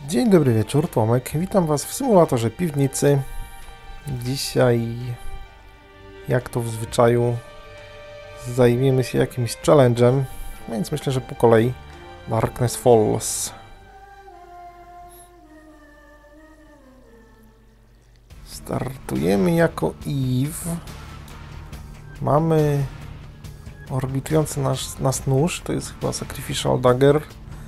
Dzień dobry wieczór, Tomek. Witam Was w symulatorze piwnicy. Dzisiaj, jak to w zwyczaju, zajmiemy się jakimś challenge'em, więc myślę, że po kolei. Darkness Falls. Startujemy jako Eve. Mamy orbitujący nas nóż, to jest chyba Sacrificial Dagger.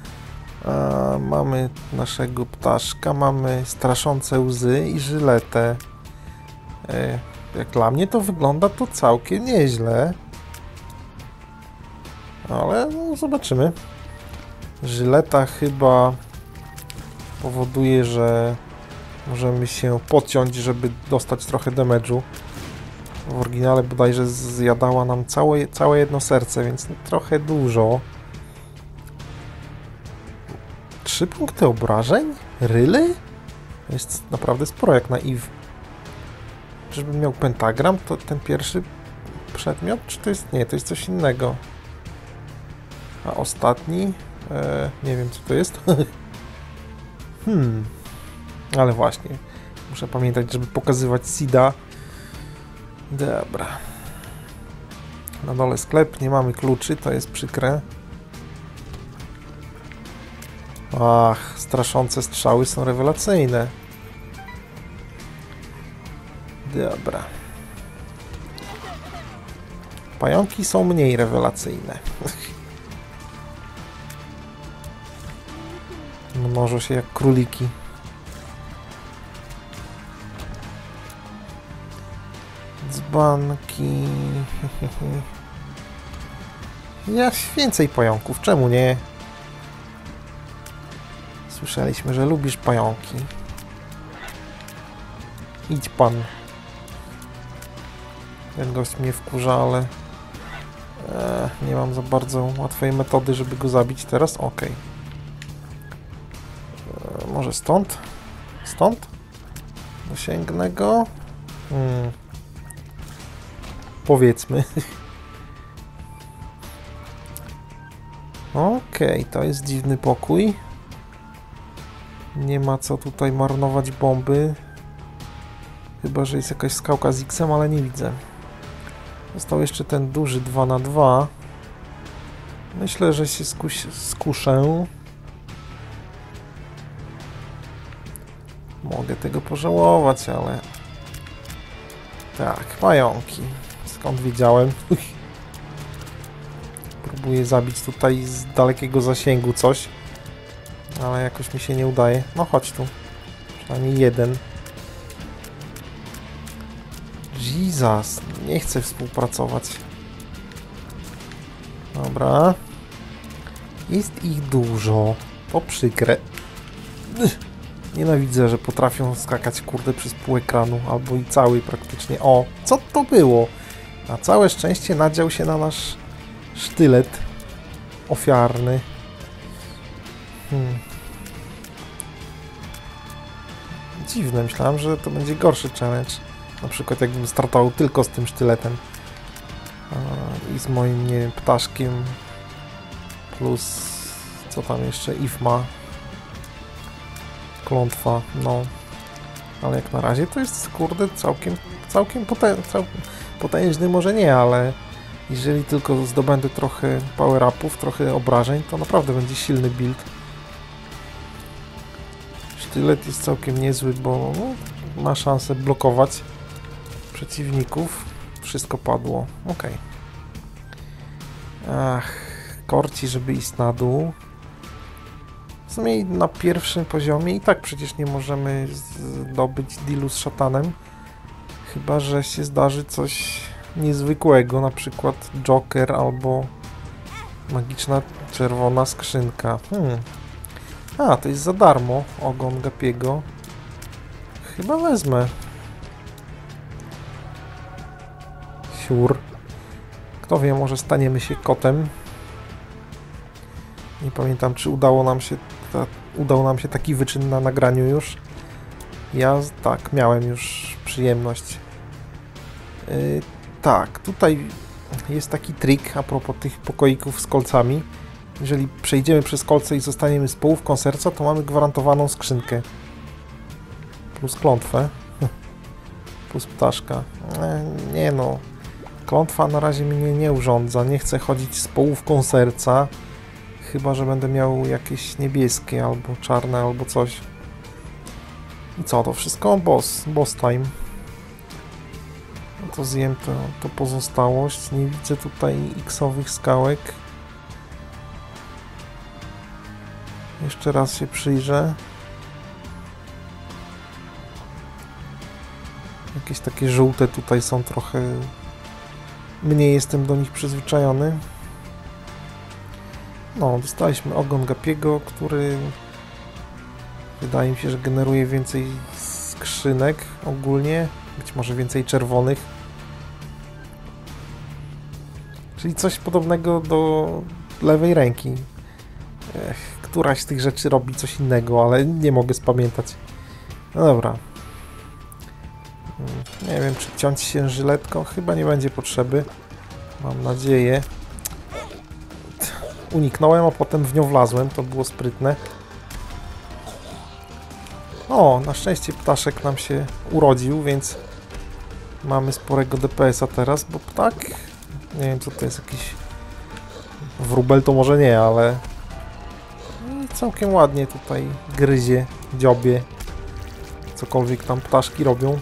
Mamy naszego ptaszka, mamy straszące łzy i żyletę. Jak dla mnie to wygląda to całkiem nieźle. Ale no, zobaczymy. Żyleta chyba powoduje, że możemy się podciąć, żeby dostać trochę damage'u. W oryginale bodajże zjadała nam całe jedno serce, więc trochę dużo. 3 punkty obrażeń? Really? To jest naprawdę sporo jak na Eve. Czyżbym miał pentagram? To ten pierwszy przedmiot? Czy to jest... Nie, to jest coś innego. A ostatni? Nie wiem, co to jest. Ale właśnie. Muszę pamiętać, żeby pokazywać seeda. Dobra. Na dole sklep, nie mamy kluczy, to jest przykre. Ach, straszące strzały są rewelacyjne. Dobra. Pająki są mniej rewelacyjne. Mnożą się jak króliki. Dzbanki. Ja więcej pająków, czemu nie? Słyszeliśmy, że lubisz pająki. Idź pan. Ten gość mnie wkurza, ale nie mam za bardzo łatwej metody, żeby go zabić teraz. Okej. Może stąd? Stąd? Dosięgnę go? Powiedzmy. Okej, to jest dziwny pokój. Nie ma co tutaj marnować bomby. Chyba, że jest jakaś skałka z X-em, ale nie widzę. Został jeszcze ten duży 2×2. Myślę, że się skuszę. Mogę tego pożałować, ale... Tak, pająki. Skąd wiedziałem? Próbuję zabić tutaj z dalekiego zasięgu coś. Ale jakoś mi się nie udaje. No chodź tu. Przynajmniej jeden. Jesus, nie chcę współpracować. Dobra. Jest ich dużo. To przykre. Nienawidzę, że potrafią skakać, kurde, przez pół ekranu. Albo i cały praktycznie. O, co to było? Na całe szczęście nadział się na nasz sztylet ofiarny. Dziwne, myślałem, że to będzie gorszy challenge. Na przykład jakbym startował tylko z tym sztyletem. I z moim, nie wiem, ptaszkiem. Plus, co tam jeszcze? Eve ma. Klątwa, no. Ale jak na razie to jest, kurde, całkiem potężny, może nie, ale jeżeli tylko zdobędę trochę power-upów, trochę obrażeń, to naprawdę będzie silny build. Sztylet jest całkiem niezły, bo no, ma szansę blokować przeciwników. Wszystko padło. Ok. Ach, korci, żeby iść na dół. W sumie na pierwszym poziomie i tak przecież nie możemy zdobyć dealu z szatanem. Chyba że się zdarzy coś niezwykłego, na przykład Joker albo magiczna czerwona skrzynka. A, to jest za darmo. Ogon Gapiego. Chyba wezmę. Siur. Kto wie, może staniemy się kotem. Nie pamiętam, czy udał nam się taki wyczyn na nagraniu już. Ja tak, miałem już przyjemność. Tak, tutaj jest taki trik a propos tych pokoików z kolcami. Jeżeli przejdziemy przez kolce i zostaniemy z połówką serca, to mamy gwarantowaną skrzynkę. Plus klątwę. Plus ptaszka. Nie no. Klątwa na razie mnie nie urządza. Nie chcę chodzić z połówką serca. Chyba że będę miał jakieś niebieskie, albo czarne, albo coś. I co, to wszystko? Boss time. No to zjem to pozostałość. Nie widzę tutaj X-owych skałek. Jeszcze raz się przyjrzę. Jakieś takie żółte tutaj są trochę... Mniej jestem do nich przyzwyczajony. No, dostaliśmy ogon Gapiego, który... Wydaje mi się, że generuje więcej skrzynek ogólnie. Być może więcej czerwonych. Czyli coś podobnego do lewej ręki. Któraś z tych rzeczy robi coś innego, ale nie mogę spamiętać. No dobra. Nie wiem, czy ciąć się żyletką. Chyba nie będzie potrzeby. Mam nadzieję. Uniknąłem, a potem w nią wlazłem. To było sprytne. O, na szczęście ptaszek nam się urodził, więc mamy sporego DPS-a teraz, bo ptak... Nie wiem, co to jest, jakiś... Wróbel to może nie, ale... Całkiem ładnie tutaj gryzie, dziobie. Cokolwiek tam ptaszki robią.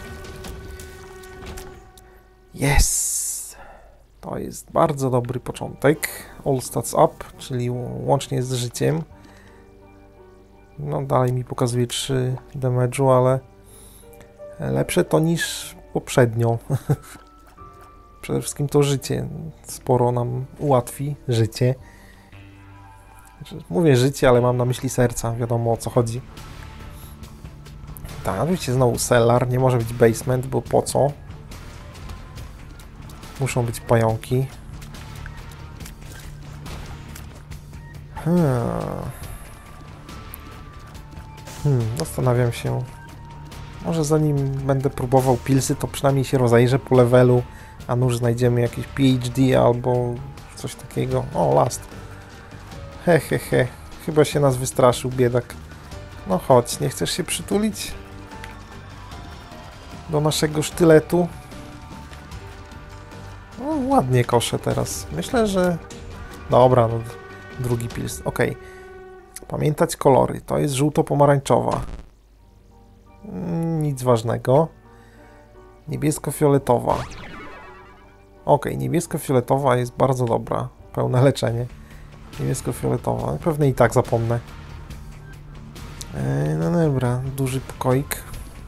Yes! To jest bardzo dobry początek. All stats up, czyli łącznie z życiem. No dalej mi pokazuje 3 damage'u, ale lepsze to niż poprzednio. Przede wszystkim to życie sporo nam ułatwi. Życie. Mówię życie, ale mam na myśli serca. Wiadomo, o co chodzi. Tak, oczywiście znowu cellar. Nie może być basement, bo po co? Muszą być pająki. Zastanawiam się. Może zanim będę próbował pilsy, to przynajmniej się rozejrzę po levelu, a nuż znajdziemy jakieś PhD albo coś takiego. O, last. He. Chyba się nas wystraszył, biedak. No chodź, nie chcesz się przytulić? Do naszego sztyletu. No, ładnie koszę teraz. Myślę, że... Dobra, no, drugi pils. Okej. Pamiętać kolory. To jest żółto-pomarańczowa. Nic ważnego. Niebiesko-fioletowa. Okej, niebiesko-fioletowa jest bardzo dobra. Pełne leczenie. Niebiesko-fioletowa. Pewnie i tak zapomnę. No dobra, duży pokoik.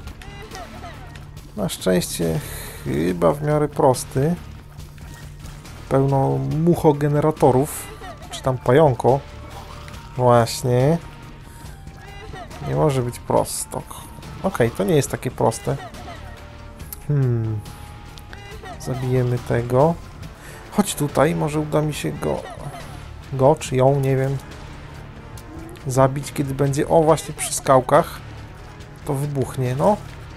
Na szczęście chyba w miarę prosty. Pełno muchogeneratorów. Czy tam pająko. Właśnie. Nie może być prosto. Okej, to nie jest takie proste. Zabijemy tego. Chodź tutaj, może uda mi się go czy ją, nie wiem, zabić, kiedy będzie, o właśnie przy skałkach. To wybuchnie, no.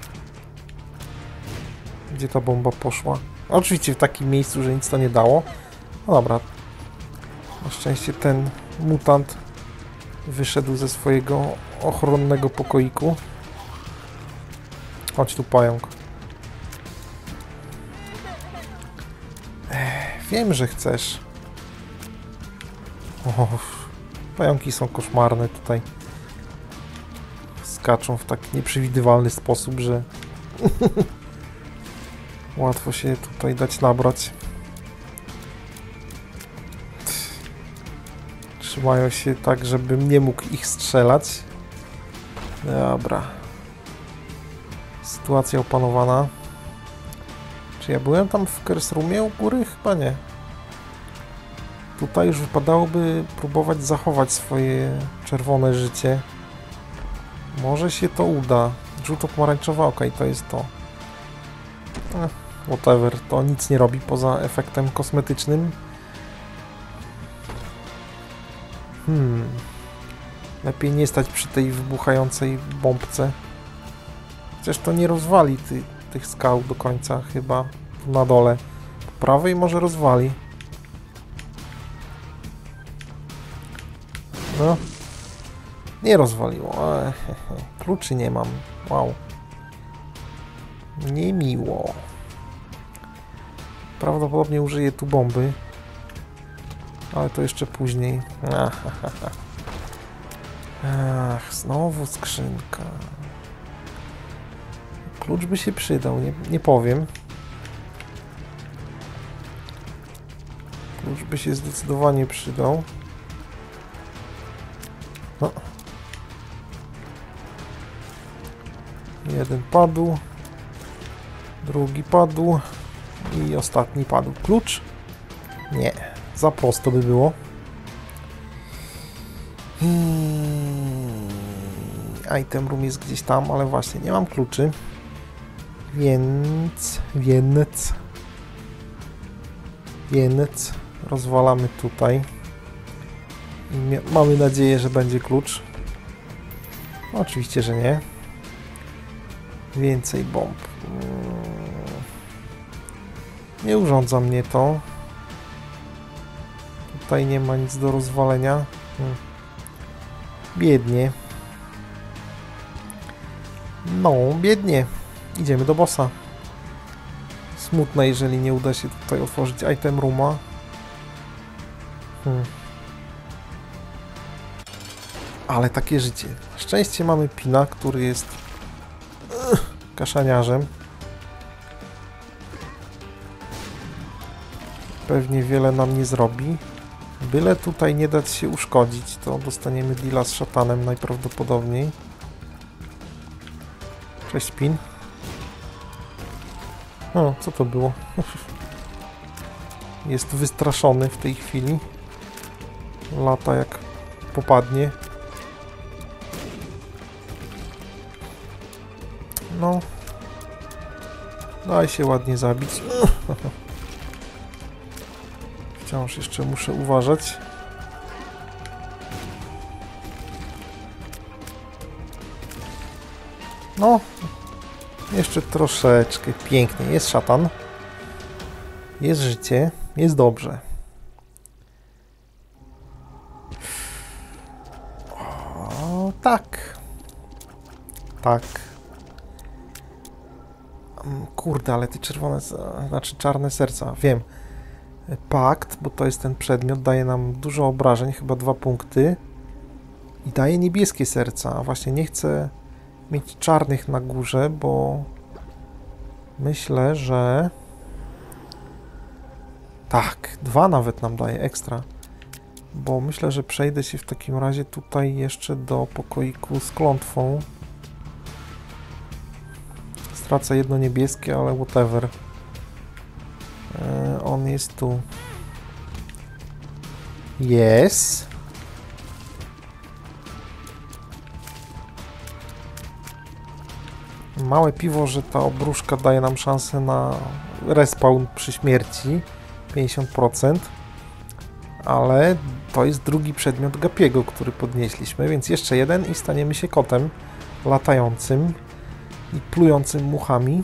Gdzie ta bomba poszła? Oczywiście w takim miejscu, że nic to nie dało. No dobra. Na szczęście ten mutant wyszedł ze swojego ochronnego pokoiku. Chodź tu, pająk. Wiem, że chcesz. O, pająki są koszmarne tutaj. Skaczą w tak nieprzewidywalny sposób, że łatwo się tutaj dać nabrać. Trzymają się tak, żebym nie mógł ich strzelać. Dobra. Sytuacja opanowana. Czy ja byłem tam w Curse Roomie u góry? Chyba nie. Tutaj już wypadałoby próbować zachować swoje czerwone życie. Może się to uda. Żółto-pomarańczowa, okej, to jest to. Whatever, to nic nie robi poza efektem kosmetycznym. Lepiej nie stać przy tej wybuchającej bombce. Chociaż to nie rozwali tych skał do końca chyba. Tu na dole. Po prawej może rozwali. No. Nie rozwaliło. Kluczy nie mam. Wow. Niemiło. Prawdopodobnie użyję tu bomby. Ale to jeszcze później. Ach, znowu skrzynka. Klucz by się przydał, nie powiem. Klucz by się zdecydowanie przydał. No. Jeden padł. Drugi padł. I ostatni padł. Klucz? Nie. Za prosto by było. Item room jest gdzieś tam, ale właśnie nie mam kluczy. Więc rozwalamy tutaj. I mamy nadzieję, że będzie klucz. No, oczywiście, że nie. Więcej bomb. Nie urządza mnie to. Tutaj nie ma nic do rozwalenia. Biednie. No, biednie. Idziemy do bossa. Smutne, jeżeli nie uda się tutaj otworzyć item rooma. Ale takie życie. Na szczęście mamy Pina, który jest kaszaniarzem. Pewnie wiele nam nie zrobi. Byle tutaj nie dać się uszkodzić, to dostaniemy deala z szatanem najprawdopodobniej. Cześć, Pin. O, co to było? Jest wystraszony w tej chwili. Lata jak popadnie. No. Daj się ładnie zabić. Wciąż jeszcze muszę uważać. No. Jeszcze troszeczkę. Pięknie. Jest szatan. Jest życie. Jest dobrze. O, tak. Tak. Kurde, ale te czerwone, znaczy czarne serca. Wiem. Pakt, bo to jest ten przedmiot, daje nam dużo obrażeń, chyba 2 punkty. I daje niebieskie serca. A właśnie nie chcę mieć czarnych na górze, bo myślę, że tak, 2 nawet nam daje ekstra. Bo myślę, że przejdę się w takim razie tutaj jeszcze do pokoiku z klątwą. Stracę jedno niebieskie, ale whatever. On jest tu. Jest. Małe piwo, że ta obruszka daje nam szansę na respawn przy śmierci. 50%. Ale to jest drugi przedmiot Gapiego, który podnieśliśmy, więc jeszcze jeden i staniemy się kotem latającym i plującym muchami.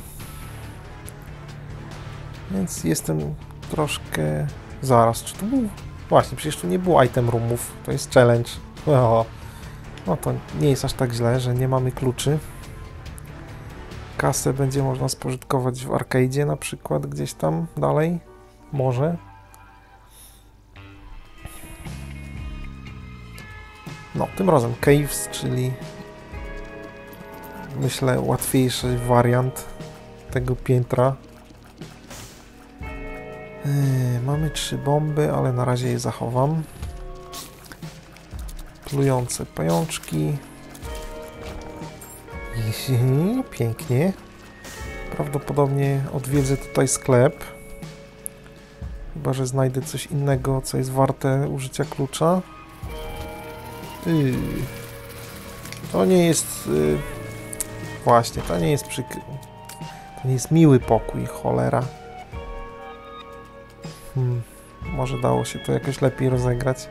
Więc jestem troszkę... Zaraz, czy tu był... Właśnie, przecież tu nie było item roomów. To jest challenge. No to nie jest aż tak źle, że nie mamy kluczy. Kasę będzie można spożytkować w arcade'zie na przykład, gdzieś tam dalej. Może. No, tym razem Caves, czyli myślę łatwiejszy wariant tego piętra. Mamy 3 bomby, ale na razie je zachowam. Plujące pajączki. Pięknie. Prawdopodobnie odwiedzę tutaj sklep. Chyba że znajdę coś innego, co jest warte użycia klucza. To nie jest... Właśnie, to nie jest przykry. To nie jest miły pokój, cholera. Może dało się to jakoś lepiej rozegrać.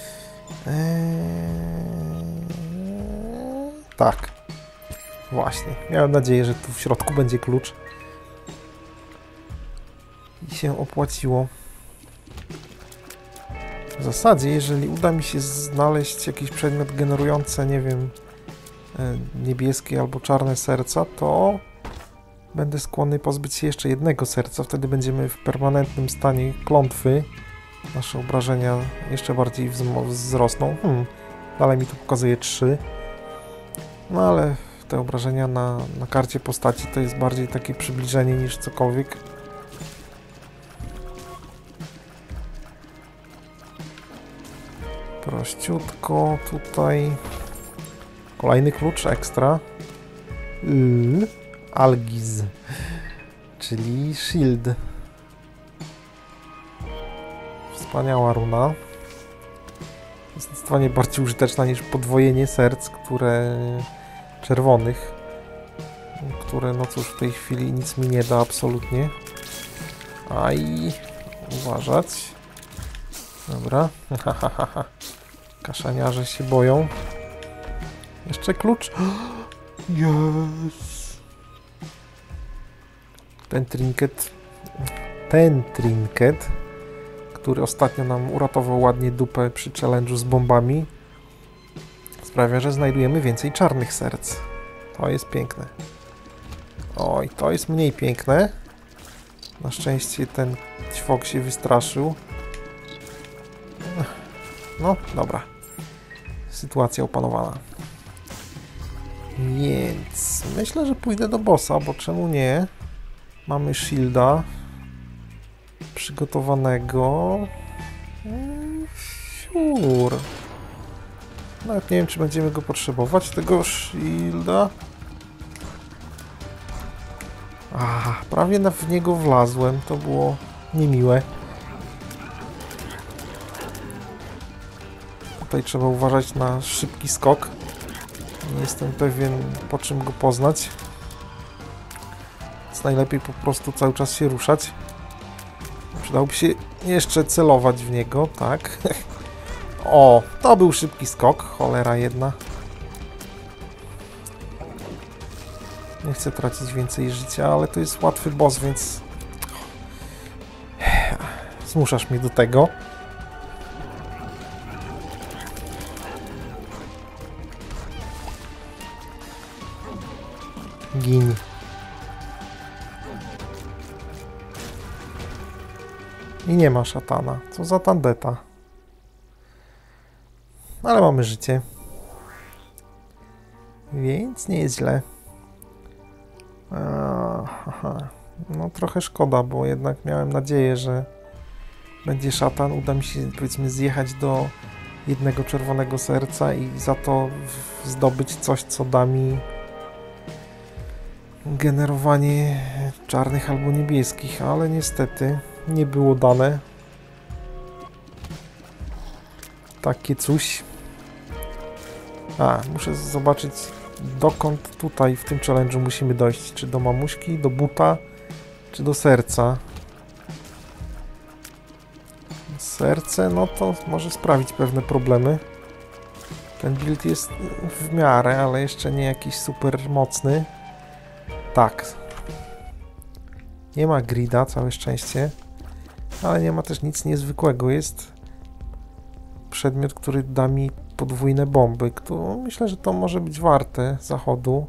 Tak. Właśnie. Miałem nadzieję, że tu w środku będzie klucz. I się opłaciło. W zasadzie, jeżeli uda mi się znaleźć jakiś przedmiot generujący, nie wiem, niebieskie albo czarne serca, to będę skłonny pozbyć się jeszcze jednego serca. Wtedy będziemy w permanentnym stanie klątwy. Nasze obrażenia jeszcze bardziej wzrosną. Dalej mi tu pokazuje 3. No ale te obrażenia na karcie postaci to jest bardziej takie przybliżenie niż cokolwiek. Prościutko tutaj. Kolejny klucz ekstra. Algiz, czyli shield. Wspaniała runa. Jest zdecydowanie bardziej użyteczna niż podwojenie serc, czerwonych, które no cóż w tej chwili nic mi nie da absolutnie. Aj, uważać. Dobra. Kaszaniarze się boją. Jeszcze klucz. Yes. Ten trinket, który ostatnio nam uratował ładnie dupę przy challenge'u z bombami, sprawia, że znajdujemy więcej czarnych serc. To jest piękne. Oj, to jest mniej piękne. Na szczęście ten ćwok się wystraszył. No, dobra. Sytuacja opanowana. Więc myślę, że pójdę do bossa, bo czemu nie? Mamy shielda przygotowanego. Sure. Nawet nie wiem, czy będziemy go potrzebować, tego shielda. Prawie w niego wlazłem, to było niemiłe. Tutaj trzeba uważać na szybki skok. Nie jestem pewien, po czym go poznać. Więc najlepiej po prostu cały czas się ruszać. Przydałoby się jeszcze celować w niego, tak. O, to był szybki skok, cholera jedna. Nie chcę tracić więcej życia, ale to jest łatwy boss, więc zmuszasz mnie do tego. Gin. I nie ma szatana. Co za tandeta. Ale mamy życie. Więc nie jest źle. No trochę szkoda, bo jednak miałem nadzieję, że będzie szatan. Uda mi się, powiedzmy, zjechać do jednego czerwonego serca i za to zdobyć coś, co da mi generowanie czarnych albo niebieskich, ale niestety nie było dane. Takie coś. Muszę zobaczyć, dokąd tutaj w tym challenge'u musimy dojść. Czy do mamuśki, do buta, czy do serca. Serce, no to może sprawić pewne problemy. Ten build jest w miarę, ale jeszcze nie jakiś super mocny. Tak. Nie ma grida, całe szczęście. Ale nie ma też nic niezwykłego. Jest przedmiot, który da mi podwójne bomby. Myślę, że to może być warte zachodu.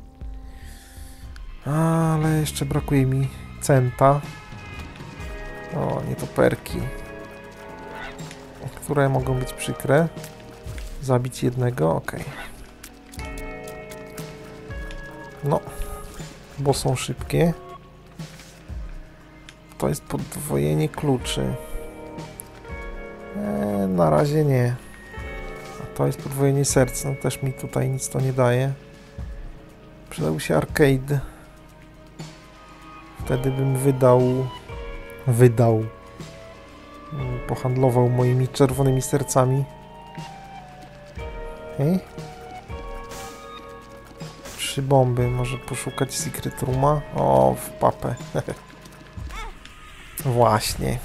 Ale jeszcze brakuje mi centa. O, nietoperki. Które mogą być przykre. Zabić jednego, ok. No, bo są szybkie. To jest podwojenie kluczy. Na razie nie. A to jest podwojenie serc. No też mi tutaj nic to nie daje. Przydałby się arcade. Wtedy bym pohandlował moimi czerwonymi sercami. Okay. 3 bomby. Może poszukać Secret Rooma. O, w papę. Właśnie.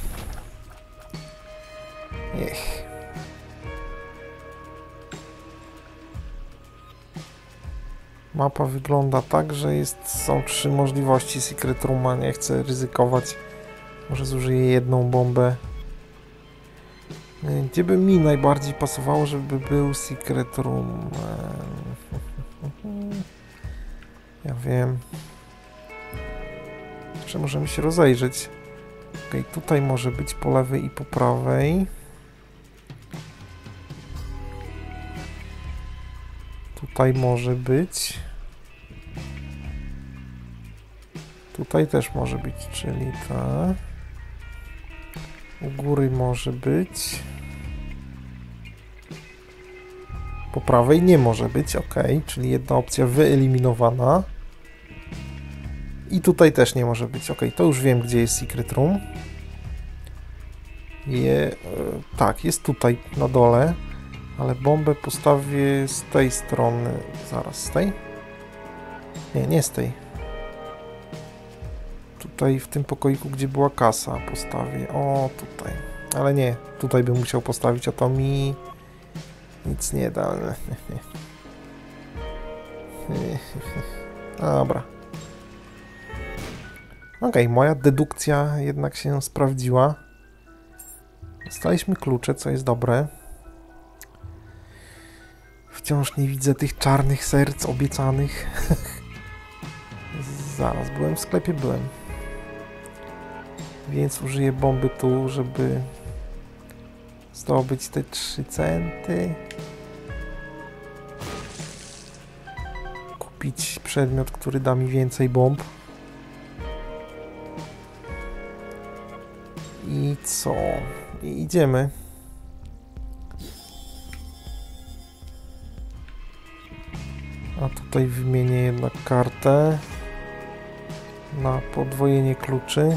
Mapa wygląda tak, że są 3 możliwości Secret Rooma. Nie chcę ryzykować. Może zużyję jedną bombę. Gdzie by mi najbardziej pasowało, żeby był Secret Room? Ja wiem. Jeszcze możemy się rozejrzeć. Okej, tutaj może być po lewej i po prawej. Tutaj może być. Tutaj też może być, czyli ta. U góry może być. Po prawej nie może być, ok, czyli jedna opcja wyeliminowana. I tutaj też nie może być, ok, to już wiem, gdzie jest Secret Room. Tak, jest tutaj na dole, ale bombę postawię z tej strony. Zaraz, z tej? Nie, nie z tej. Tutaj w tym pokoiku, gdzie była kasa, postawię. O, tutaj. Ale nie, tutaj bym musiał postawić, a to mi nic nie da. Dobra. Okej, moja dedukcja jednak się sprawdziła. Dostaliśmy klucze, co jest dobre. Wciąż nie widzę tych czarnych serc obiecanych. Zaraz, byłem w sklepie, byłem. Więc użyję bomby tu, żeby zdobyć te 3 centy. Kupić przedmiot, który da mi więcej bomb. I co? I idziemy. A tutaj wymienię jednak kartę na podwojenie kluczy.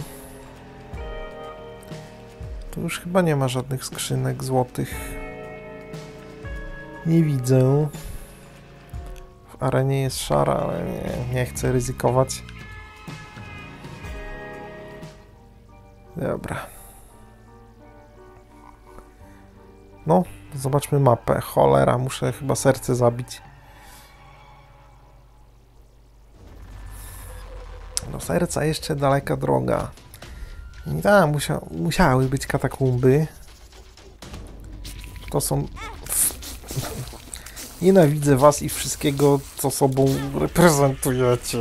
Tu już chyba nie ma żadnych skrzynek złotych. Nie widzę. W arenie jest szara, ale nie chcę ryzykować. Dobra. No, zobaczmy mapę. Cholera, muszę chyba serce zabić. Do serca jeszcze daleka droga. I tak, musiały być katakumby. To są... Nienawidzę was i wszystkiego, co sobą reprezentujecie.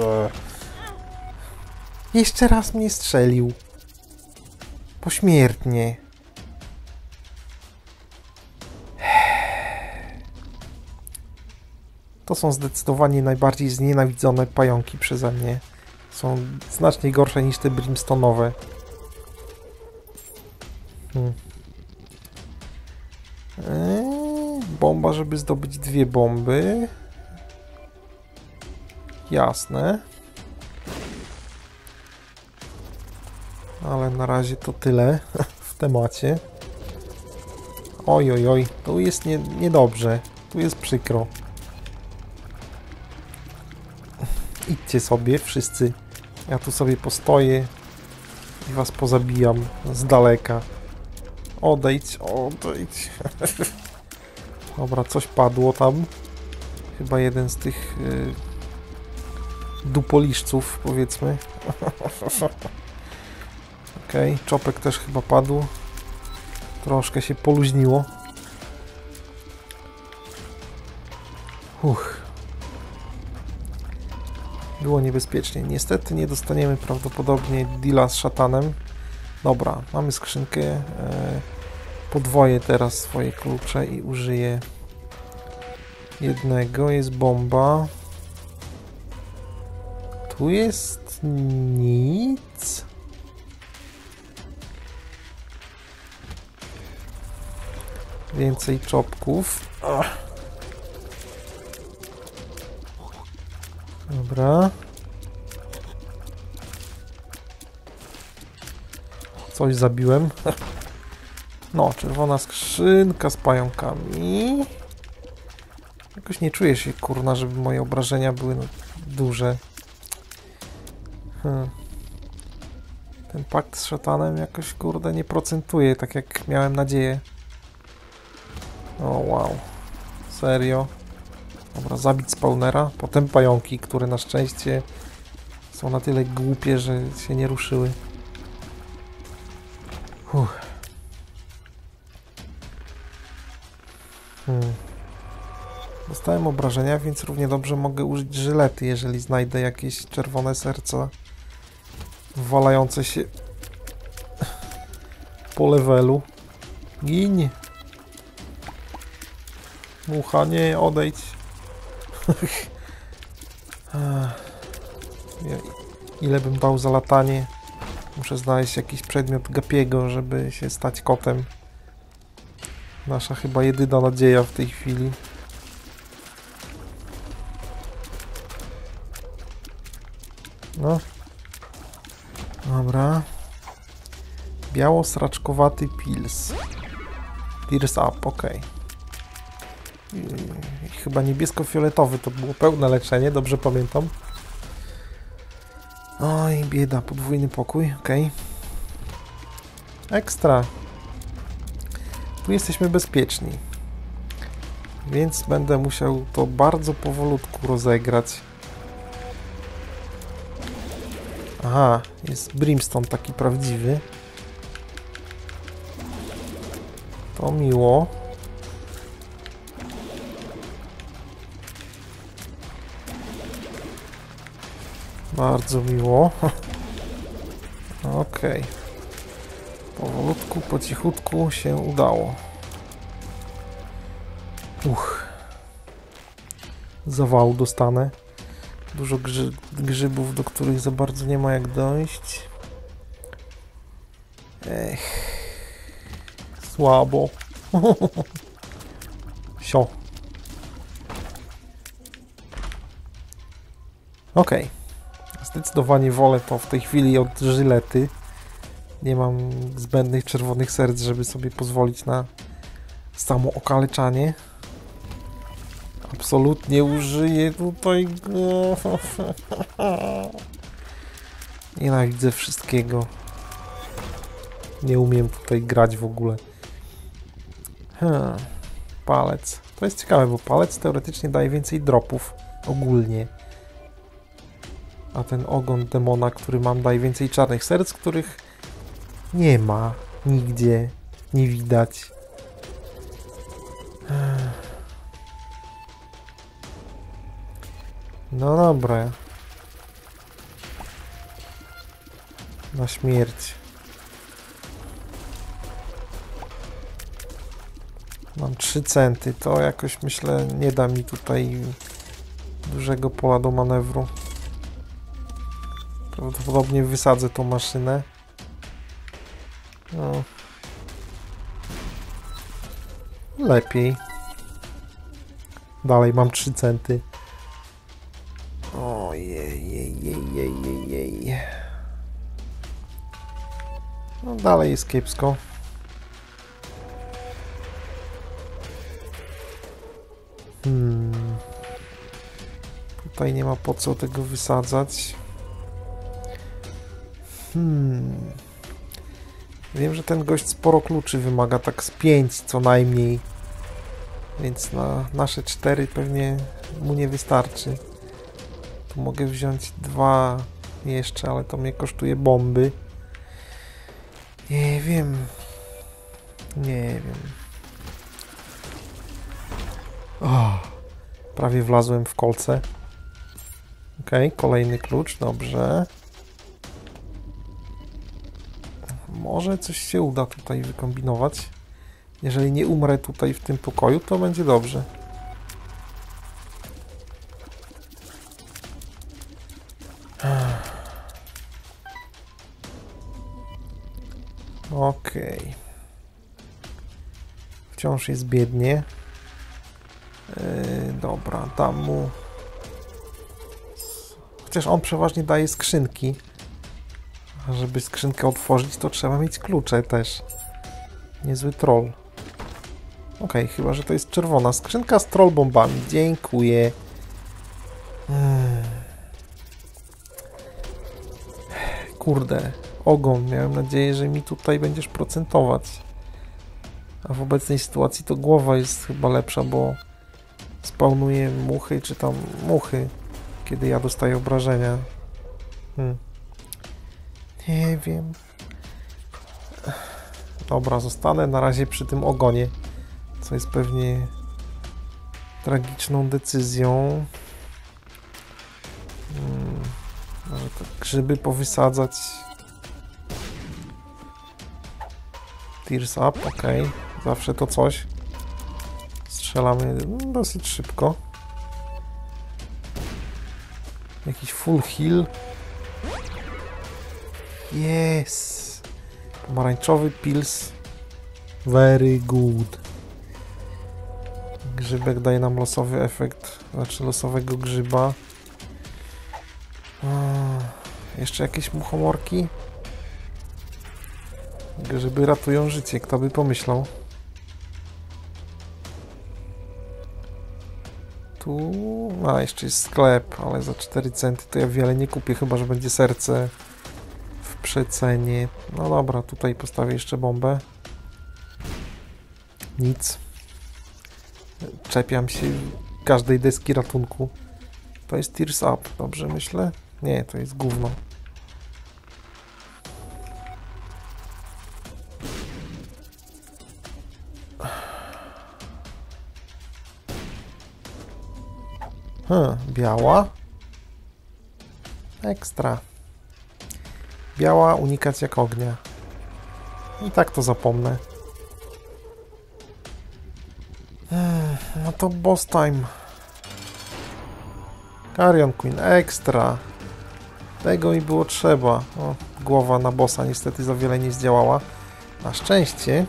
Jeszcze raz mnie strzelił. Pośmiertnie. To są zdecydowanie najbardziej znienawidzone pająki przeze mnie. Są znacznie gorsze niż te brimstonowe. Bomba, żeby zdobyć 2 bomby. Jasne. Ale na razie to tyle w temacie. Oj, oj, oj. Tu jest niedobrze. Tu jest przykro. Idźcie sobie wszyscy. Ja tu sobie postoję i was pozabijam z daleka. Odejdź, odejdź. Dobra, coś padło tam. Chyba jeden z tych dupoliszców, powiedzmy. Okej, czopek też chyba padł. Troszkę się poluźniło. Było niebezpiecznie. Niestety nie dostaniemy prawdopodobnie deala z szatanem. Dobra, mamy skrzynkę. Podwoję teraz swoje klucze i użyję jednego. Jest bomba. Tu jest nic. Więcej czopków. Dobra. Coś zabiłem. No, czerwona skrzynka z pająkami. Jakoś nie czuję się, kurna, żeby moje obrażenia były duże. Ten pakt z szatanem jakoś, kurde, nie procentuje, tak jak miałem nadzieję. O, wow. Serio. Dobra, zabić spawnera. Potem pająki, które na szczęście są na tyle głupie, że się nie ruszyły. dostałem obrażenia, więc równie dobrze mogę użyć żylety, jeżeli znajdę jakieś czerwone serca walające się po levelu. Gin! Mucha, nie, odejdź. Ile bym dał za latanie? Muszę znaleźć jakiś przedmiot Gapiego, żeby się stać kotem. Nasza chyba jedyna nadzieja w tej chwili. No. Dobra. Biało-sraczkowaty pils. Tears up, ok. Chyba niebiesko-fioletowy to było pełne leczenie, dobrze pamiętam. Oj, bieda, podwójny pokój, ok. Ekstra. Tu jesteśmy bezpieczni. Więc będę musiał to bardzo powolutku rozegrać. Aha, jest Brimstone taki prawdziwy. To miło. Bardzo miło. Okej. Powolutku, po cichutku się udało. Zawału dostanę. Dużo grzybów, do których za bardzo nie ma jak dojść. Słabo. Sio. Okej. Zdecydowanie wolę to w tej chwili od żylety. Nie mam zbędnych czerwonych serc, żeby sobie pozwolić na samo okaleczanie. Absolutnie użyję tutaj... Nienawidzę wszystkiego. Nie umiem tutaj grać w ogóle. Palec. To jest ciekawe, bo palec teoretycznie daje więcej dropów ogólnie. A ten ogon demona, który mam, daje więcej czarnych serc, których nie ma nigdzie, nie widać. No dobra. Na śmierć. Mam 3 centy, to jakoś myślę nie da mi tutaj dużego pola do manewru. Prawdopodobnie wysadzę tą maszynę. No. Lepiej. Dalej mam 3 centy. Ojej. No dalej jest kiepsko. Tutaj nie ma po co tego wysadzać. Wiem, że ten gość sporo kluczy wymaga, tak z 5 co najmniej. Więc na nasze 4 pewnie mu nie wystarczy. Tu mogę wziąć 2 jeszcze, ale to mnie kosztuje bomby. Nie wiem. Prawie wlazłem w kolce. Okej, kolejny klucz, dobrze. Może coś się uda tutaj wykombinować. Jeżeli nie umrę tutaj w tym pokoju, to będzie dobrze. Okej. Wciąż jest biednie. Dobra, dam mu... Chociaż on przeważnie daje skrzynki. A żeby skrzynkę otworzyć, to trzeba mieć klucze też. Niezły troll. Okej, chyba że to jest czerwona skrzynka z troll bombami. Dziękuję. Kurde, ogon. Miałem nadzieję, że mi tutaj będziesz procentować. A w obecnej sytuacji to głowa jest chyba lepsza, bo spawnuje muchy, czy tam muchy, kiedy ja dostaję obrażenia. Nie wiem. Dobra, zostanę na razie przy tym ogonie, co jest pewnie tragiczną decyzją. Może te grzyby powysadzać. Tears up, ok. Zawsze to coś. Strzelamy dosyć szybko. Jakiś full heal. Yes! Pomarańczowy pils. Very good. Grzybek daje nam losowy efekt, znaczy losowego grzyba. Jeszcze jakieś muchomorki? Grzyby ratują życie, kto by pomyślał. Tu... jeszcze jest sklep, ale za 4 centy to ja wiele nie kupię, chyba że będzie serce w przecenie. No dobra, tutaj postawię jeszcze bombę. Nic. Czepiam się każdej deski ratunku. To jest Tears Up, dobrze myślę? Nie, to jest gówno. Biała. Ekstra. Biała, unikać jak ognia. I tak to zapomnę. No to boss time. Carrion Queen, ekstra. Tego mi było trzeba. O, głowa na bossa niestety za wiele nie zdziałała. Na szczęście.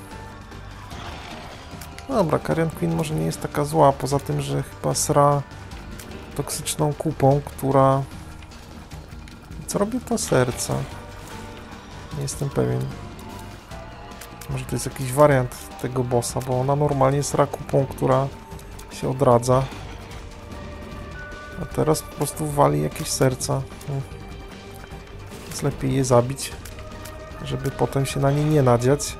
Dobra, Carrion Queen może nie jest taka zła, poza tym, że chyba sra toksyczną kupą, która... Co robi to serca? Nie jestem pewien. Może to jest jakiś wariant tego bossa, bo ona normalnie sra kupą, która się odradza. A teraz po prostu wali jakieś serca. Jest lepiej je zabić, żeby potem się na nie nie nadziać.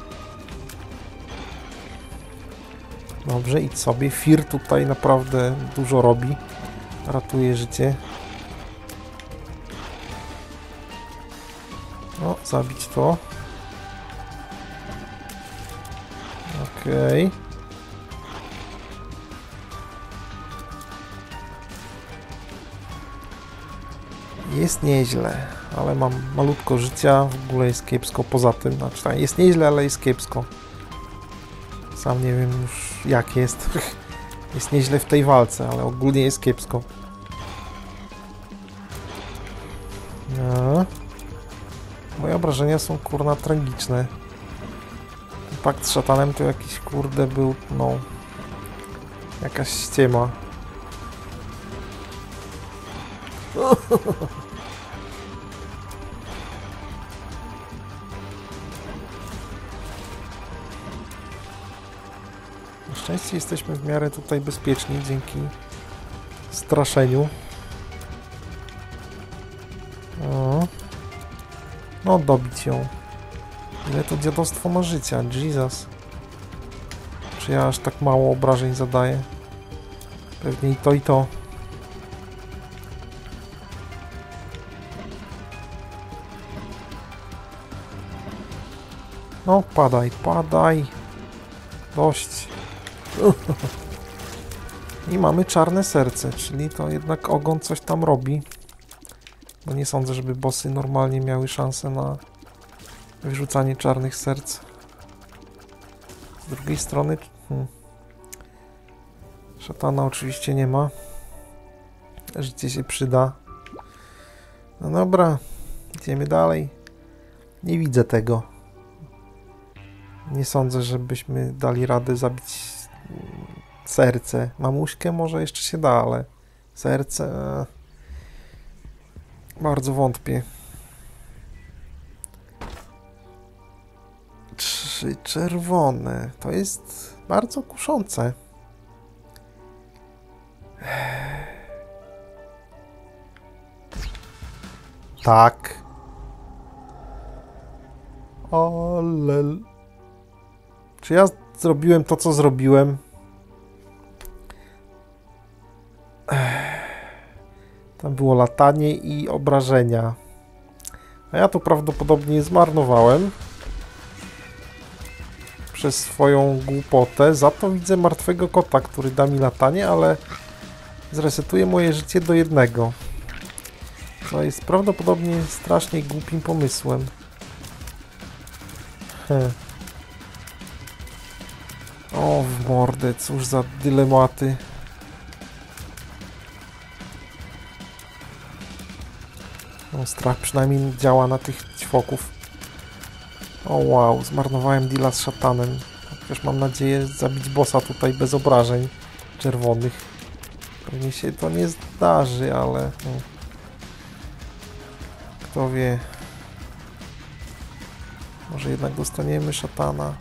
Dobrze, idź sobie. Fir tutaj naprawdę dużo robi. Ratuje życie. No, zabić to. Okej. Jest nieźle, ale mam malutko życia, w ogóle jest kiepsko poza tym. Znaczy, tak, jest nieźle, ale jest kiepsko. Sam nie wiem już jak jest. Jest nieźle w tej walce, ale ogólnie jest kiepsko. No. Moje obrażenia są kurna tragiczne. Pakt z szatanem to jakiś kurde był, no... Jakaś ściema. Na szczęście jesteśmy w miarę tutaj bezpieczni dzięki straszeniu. O. No, dobić ją. Ile to dziadostwo ma życia? Jesus. Czy ja aż tak mało obrażeń zadaję? Pewnie i to, i to. No, padaj, padaj. Dość. I mamy czarne serce, czyli to jednak ogon coś tam robi. Bo nie sądzę, żeby bossy normalnie miały szansę na wyrzucanie czarnych serc. Z drugiej strony... Szatana oczywiście nie ma. Życie się przyda. No dobra, idziemy dalej. Nie widzę tego. Nie sądzę, żebyśmy dali radę zabić serce. Mamuśkę może jeszcze się da, ale serce... Bardzo wątpię. 3 czerwone. To jest bardzo kuszące. Tak. Ale... Czy ja zrobiłem to, co zrobiłem? Tam było latanie i obrażenia. A ja to prawdopodobnie zmarnowałem. przez swoją głupotę. Za to widzę martwego kota, który da mi latanie, ale zresetuje moje życie do 1. To jest prawdopodobnie strasznie głupim pomysłem. O, w mordę, cóż za dylematy. No, strach przynajmniej działa na tych ćwoków. O wow, zmarnowałem deala z szatanem. Chociaż mam nadzieję zabić bossa tutaj bez obrażeń czerwonych. Pewnie się to nie zdarzy, ale... No. Kto wie. Może jednak dostaniemy szatana.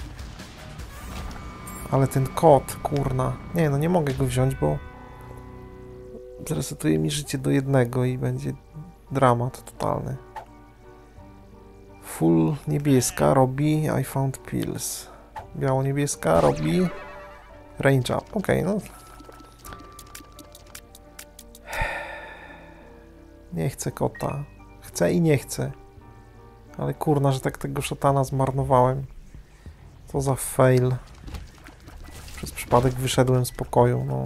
Ale ten kot, kurna. Nie, no nie mogę go wziąć, bo zresetuje mi życie do 1 i będzie dramat totalny. Full niebieska robi I found pills. Biało-niebieska robi range up. Okej, no. Nie chcę kota. Chcę i nie chcę. Ale kurna, że tak tego szatana zmarnowałem. Co za fail. Przez przypadek wyszedłem z pokoju, no.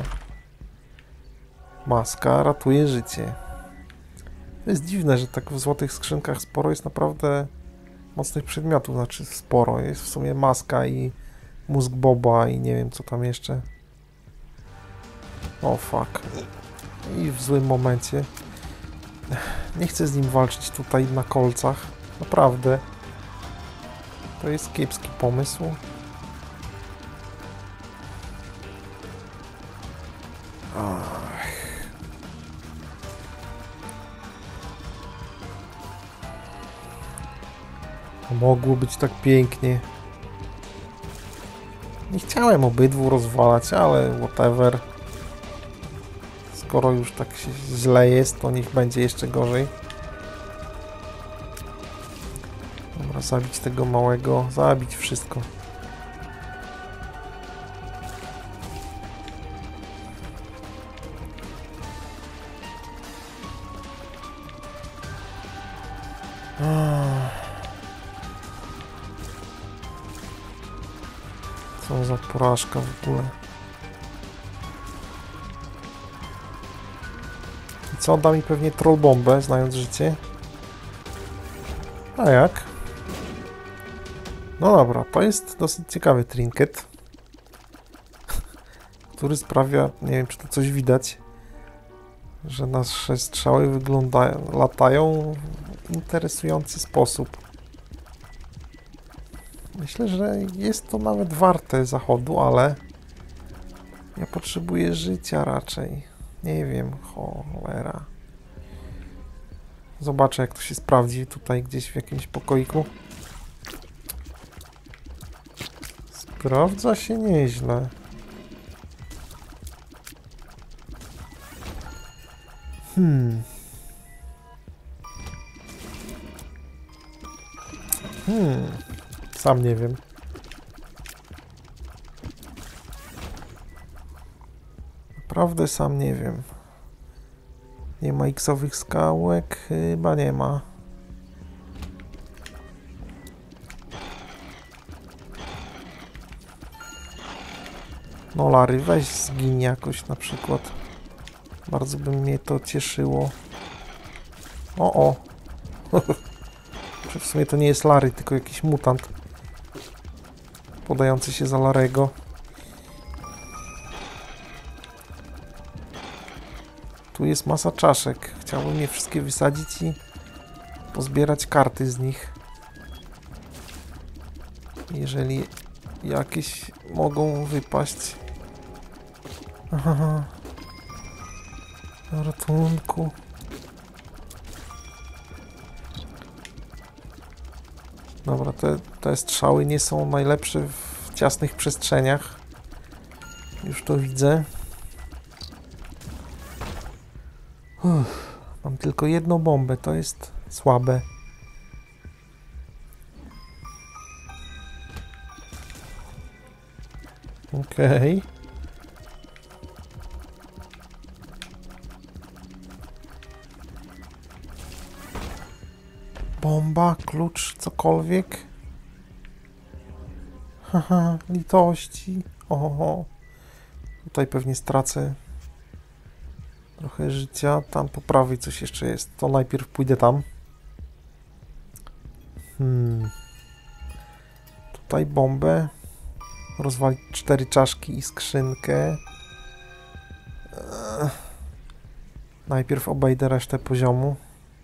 Maska ratuje życie. To jest dziwne, że tak w złotych skrzynkach sporo jest naprawdę mocnych przedmiotów. Znaczy sporo. Jest w sumie maska i mózg Boba i nie wiem co tam jeszcze. O fuck. I w złym momencie. Nie chcę z nim walczyć tutaj na kolcach. Naprawdę. To jest kiepski pomysł. Mogło być tak pięknie. Nie chciałem obydwu rozwalać, ale whatever. Skoro już tak się źle jest, to niech będzie jeszcze gorzej. Dobra, zabić tego małego, zabić wszystko. Co za porażka w ogóle. I co? Da mi pewnie troll bombę, znając życie. A jak? No dobra, to jest dosyć ciekawy trinket. Który sprawia, nie wiem czy to coś widać, że nasze strzały wyglądają, latają w interesujący sposób. Myślę, że jest to nawet warte zachodu, ale ja potrzebuję życia raczej. Nie wiem, cholera. Zobaczę jak to się sprawdzi tutaj gdzieś w jakimś pokoiku. Sprawdza się nieźle. Sam nie wiem. Naprawdę sam nie wiem. Nie ma X-owych skałek? Chyba nie ma. No Larry, weź zgiń jakoś na przykład. Bardzo by mnie to cieszyło. O! W sumie to nie jest Larry, tylko jakiś mutant. Podający się za Larego. Tu jest masa czaszek. Chciałbym je wszystkie wysadzić i pozbierać karty z nich. Jeżeli jakieś mogą wypaść. Aha. Ratunku. Dobra, te strzały nie są najlepsze w ciasnych przestrzeniach. Już to widzę. Mam tylko jedną bombę, to jest słabe. Okej. Bomba, klucz, cokolwiek. Haha, litości. Oho. Tutaj pewnie stracę trochę życia. Tam po prawej coś jeszcze jest. To najpierw pójdę tam. Tutaj bombę. Rozwalić 4 czaszki i skrzynkę. Najpierw obejdę resztę poziomu.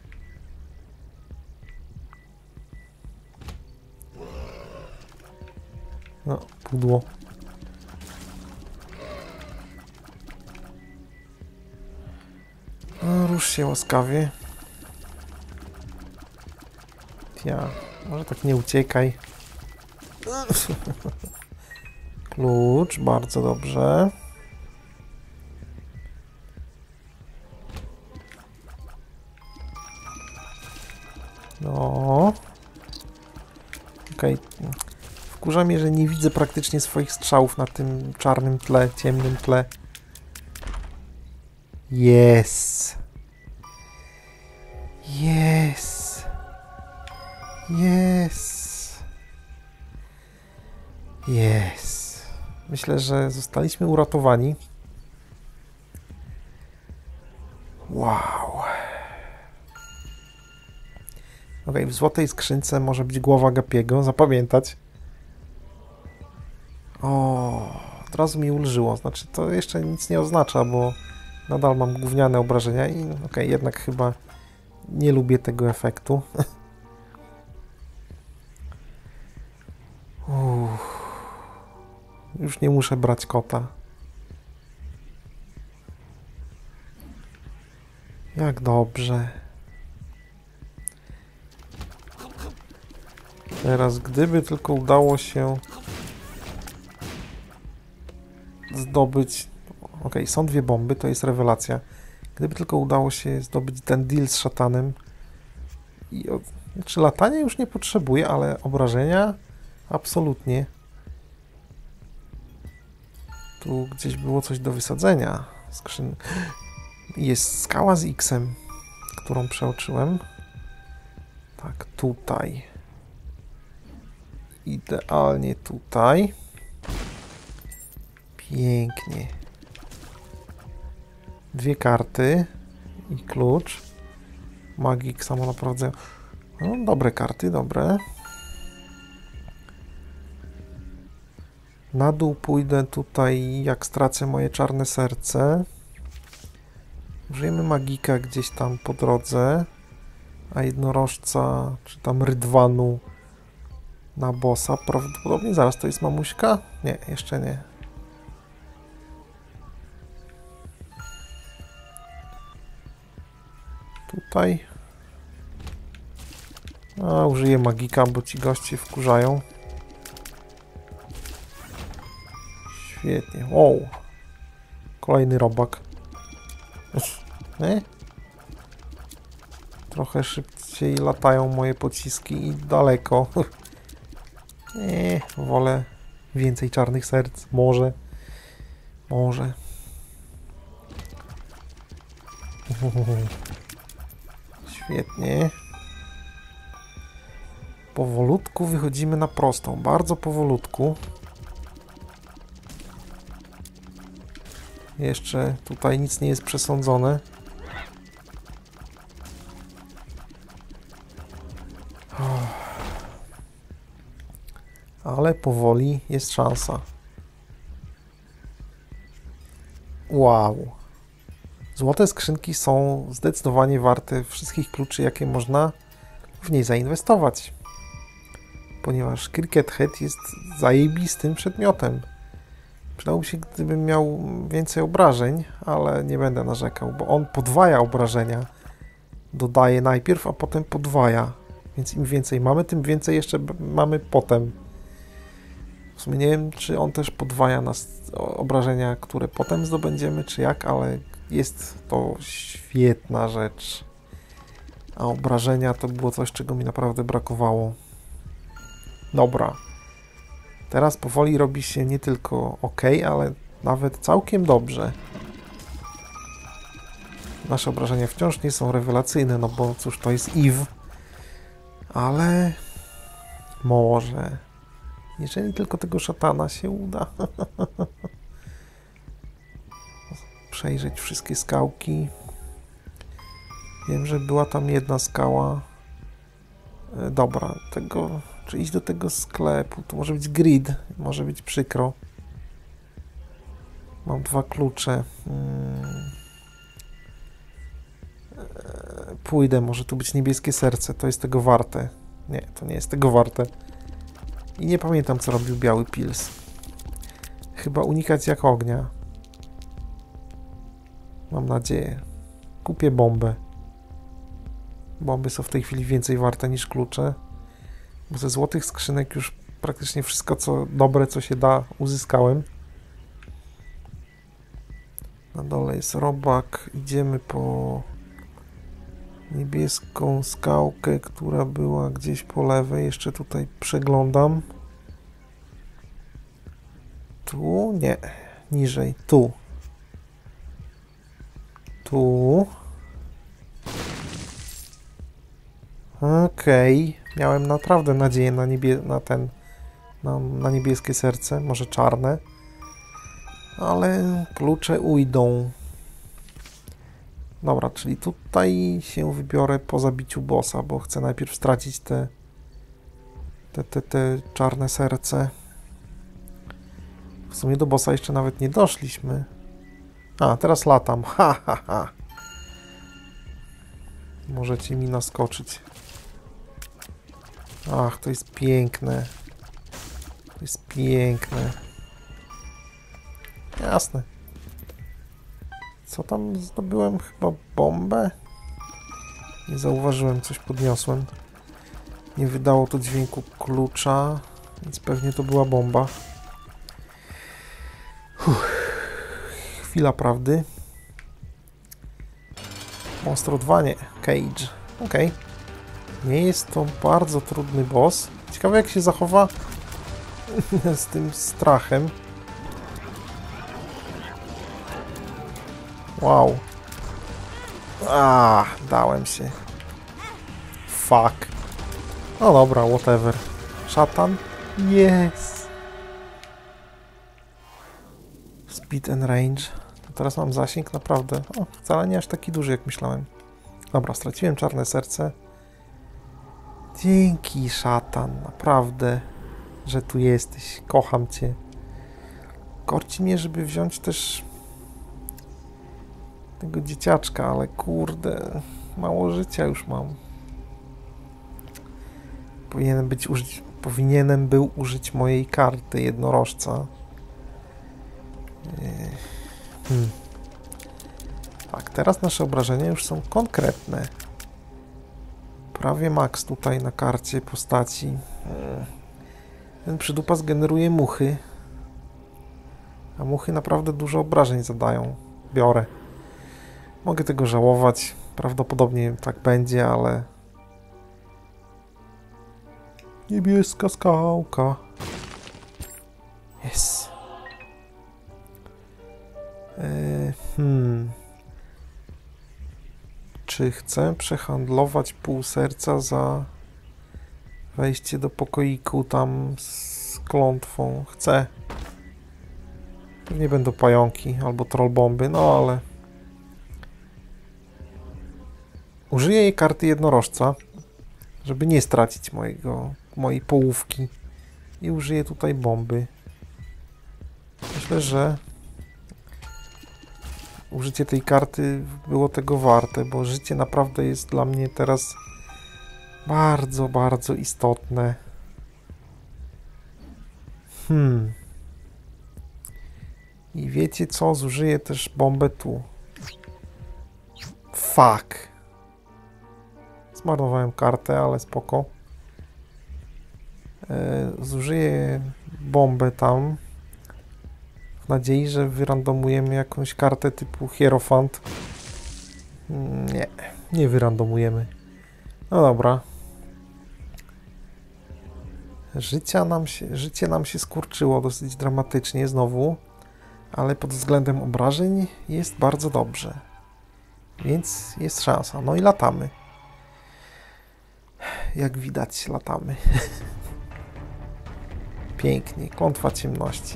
No, pudło. No, rusz się łaskawie. Ja, może tak nie uciekaj. Klucz, bardzo dobrze. No. Okej. Wkurza mnie, że nie widzę praktycznie swoich strzałów na tym czarnym tle, ciemnym tle. Yes. Yes. Yes. Yes. Myślę, że zostaliśmy uratowani. Wow. Okej, w złotej skrzynce może być głowa Gapiego, zapamiętać. O, od razu mi ulżyło. Znaczy, to jeszcze nic nie oznacza, bo nadal mam gówniane obrażenia i okej, jednak chyba nie lubię tego efektu. Już nie muszę brać kota. Jak dobrze. Teraz, gdyby tylko udało się zdobyć... Okej, są 2 bomby, to jest rewelacja. Gdyby tylko udało się zdobyć ten deal z szatanem. Znaczy latania już nie potrzebuję, ale obrażenia absolutnie. Tu gdzieś było coś do wysadzenia. Jest skała z X-em, którą przeoczyłem. Tak, tutaj. Idealnie tutaj. Pięknie. 2 karty i klucz. Magik samo naprawdę. No, dobre karty, dobre. Na dół pójdę tutaj, jak stracę moje czarne serce. Użyjemy magika gdzieś tam po drodze. A jednorożca, czy tam rydwanu na bossa. Prawdopodobnie zaraz to jest mamuśka? Nie, jeszcze nie. Tutaj. A, użyję magika, bo ci goście wkurzają. Świetnie. Wow. Kolejny robak. Trochę szybciej latają moje pociski i daleko. Nie, wolę więcej czarnych serc. Może. Może. Świetnie. Powolutku wychodzimy na prostą. Bardzo powolutku. Jeszcze tutaj nic nie jest przesądzone. Ale powoli jest szansa. Wow. Złote skrzynki są zdecydowanie warte wszystkich kluczy, jakie można w niej zainwestować. Ponieważ Cricket Head jest zajebistym przedmiotem. Przydałby się, gdybym miał więcej obrażeń, ale nie będę narzekał, bo on podwaja obrażenia. Dodaje najpierw, a potem podwaja. Więc im więcej mamy, tym więcej jeszcze mamy potem. W sumie nie wiem, czy on też podwaja nas obrażenia, które potem zdobędziemy, czy jak, ale jest to świetna rzecz. A obrażenia to było coś, czego mi naprawdę brakowało. Dobra. Teraz powoli robi się nie tylko ok, ale nawet całkiem dobrze. Nasze obrażenia wciąż nie są rewelacyjne, no bo cóż, to jest Eve. Ale może Jeżeli tylko tego szatana się uda. Przejrzeć wszystkie skałki. Wiem, że była tam jedna skała. Dobra, czy iść do tego sklepu? To może być grid, może być przykro. Mam 2 klucze. Pójdę, może tu być niebieskie serce, to jest tego warte. Nie, to nie jest tego warte. I nie pamiętam, co robił biały pils. Chyba unikać jak ognia. Mam nadzieję. Kupię bombę. Bomby są w tej chwili więcej warte niż klucze. Bo ze złotych skrzynek już praktycznie wszystko, co dobre, co się da, uzyskałem. Na dole jest robak. Idziemy po niebieską skałkę, która była gdzieś po lewej. Jeszcze tutaj przeglądam. Tu? Nie. Niżej. Tu. Tu. Okej. Miałem naprawdę nadzieję na niebieskie serce. Może czarne. Ale klucze ujdą. Dobra, czyli tutaj się wybiorę po zabiciu bossa, bo chcę najpierw stracić te czarne serce. W sumie do bossa jeszcze nawet nie doszliśmy. A, teraz latam. Ha, ha, ha. Możecie mi naskoczyć. Ach, to jest piękne. To jest piękne. Jasne. Co tam zdobyłem? Chyba bombę? Nie zauważyłem, coś podniosłem. Nie wydało to dźwięku klucza, więc pewnie to była bomba. Chwila prawdy. Monstro 2 nie. Cage. Okej. Nie jest to bardzo trudny boss. Ciekawe, jak się zachowa z tym strachem. Wow. Dałem się. Fuck. No dobra, whatever. Szatan? Yes. Speed and range. Teraz mam zasięg naprawdę. O, wcale nie aż taki duży, jak myślałem. Dobra, straciłem czarne serce. Dzięki, szatan. Naprawdę, że tu jesteś. Kocham cię. Korci mnie, żeby wziąć też tego dzieciaczka, ale kurde, mało życia już mam. Powinienem był użyć mojej karty jednorożca. Tak, teraz nasze obrażenia już są konkretne. Prawie max tutaj na karcie postaci. Ten przydupas generuje muchy. A muchy naprawdę dużo obrażeń zadają. Biorę. Mogę tego żałować. Prawdopodobnie tak będzie, ale... Niebieska skałka. Jest. Czy chcę przehandlować pół serca za wejście do pokoiku tam z klątwą? Chcę. Pewnie będą pająki albo troll bomby, no ale... Użyję jej karty jednorożca, żeby nie stracić mojej połówki. I użyję tutaj bomby. Myślę, że użycie tej karty było tego warte, bo życie naprawdę jest dla mnie teraz bardzo, bardzo istotne. I wiecie co? Zużyję też bombę tu. Fuck. Zmarnowałem kartę, ale spoko. Zużyję bombę tam. W nadziei, że wyrandomujemy jakąś kartę typu Hierofant. Nie wyrandomujemy. No dobra. Życie nam się skurczyło dosyć dramatycznie znowu, ale pod względem obrażeń jest bardzo dobrze. Więc jest szansa. No i latamy. Jak widać, latamy. Pięknie, klątwa ciemności.